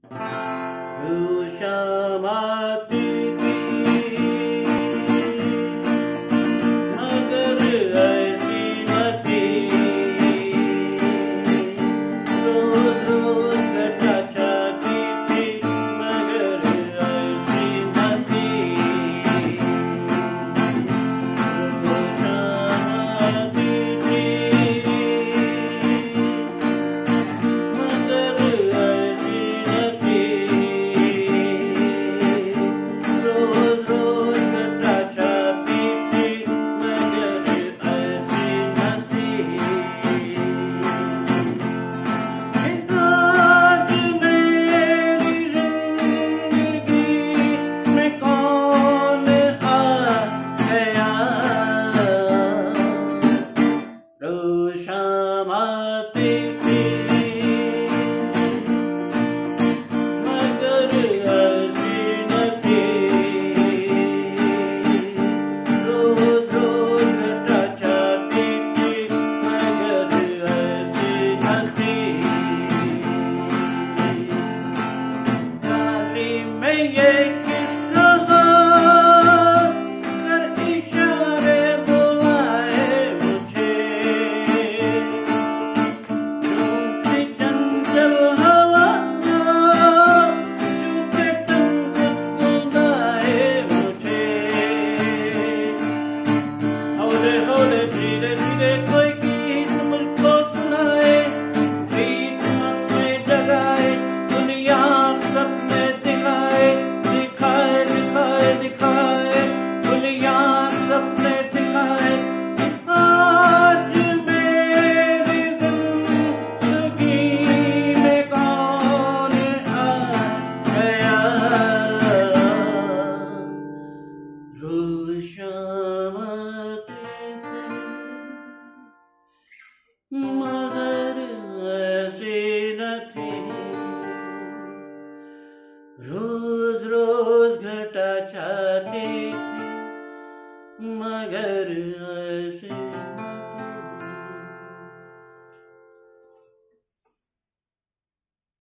शाम आती थी मगर ऐसी न थी, रोज रोज घटा चाहती थी मगर ऐसी न थी। शाम आती थी मगर ऐसी न थी, रोज रोज घटा चाहती थी मगर ऐसी न थी। आज मेरी जिंदगी में कौन आ गया, रोज शाम आती थी मगर ऐसी न थी, रोज रोज घटा चाहती थी मगर ऐसी न थी। गाली में ये किसका कर इशारे बुलाए मुझे, झूठी चंचल हवा चुपे तन गुनगुनाए मुझे। हौले हौले धीरे धीरे कोई गीत मुझको सुनाए, गीत मन में जगाए, दुनिया सपने दिखाए, दिखाए दिखाए दिखाए, दुनिया सपने दिखाए। आज मेरी जिंदगी में कौन आ गया, रोज शाम आती थी मगर ऐसी न थी, रोज रोज घटा चाहती थी मगर ऐसी न